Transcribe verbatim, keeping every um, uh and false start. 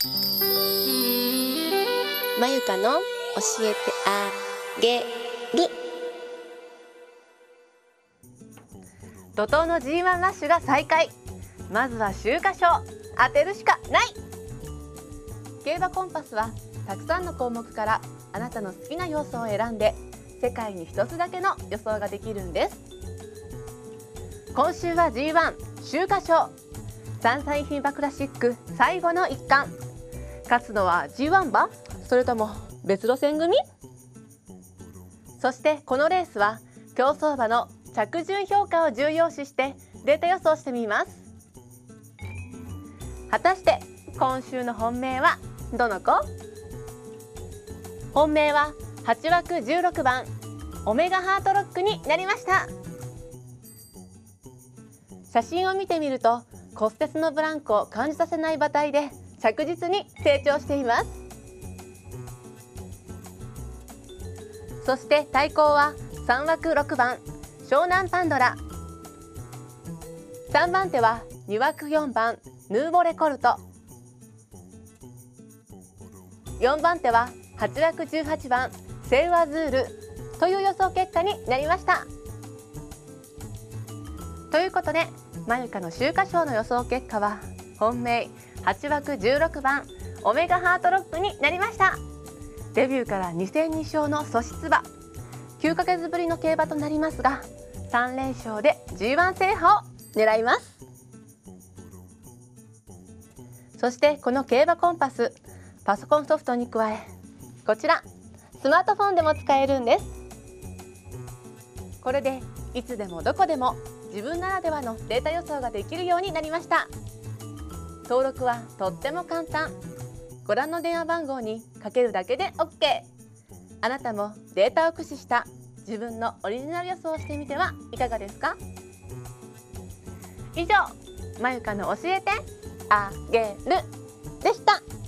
まゆかの教えてあげる。 怒涛の ジーワン ラッシュが再開。まずは秋華賞、当てるしかない。競馬コンパスはたくさんの項目からあなたの好きな要素を選んで世界に一つだけの予想ができるんです。今週は ジーワン 秋華賞、三歳牝馬クラシック最後の一冠。勝つのは ジーワン 馬、それとも別路線組？そしてこのレースは競走馬の着順評価を重要視してデータ予想してみます。果たして今週の本命はどの子？本命ははちわくじゅうろくばんオメガハートロックになりました。写真を見てみると骨折のブランクを感じさせない馬体で着実に成長しています。そして対抗はさんわくろくばん湘南パンドラ、さんばん手はにわくよんばんヌーボレコルト、よんばん手ははちわくじゅうはちばんセウアズールという予想結果になりました。ということでまゆかの秋華賞の予想結果は本命はちわくじゅうろくばんオメガハートロックになりました。デビューからにせんにしょうの素質馬、きゅうかげつぶりの競馬となりますがさんれんしょうで ジーワン 制覇を狙います。そしてこの競馬コンパス、パソコンソフトに加えこちらスマートフォンでも使えるんです。これでいつでもどこでも自分ならではのデータ予想ができるようになりました。登録はとっても簡単。ご覧の電話番号にかけるだけで オーケー。 あなたもデータを駆使した自分のオリジナル予想をしてみてはいかがですか？以上、まゆかの教えてあげるでした。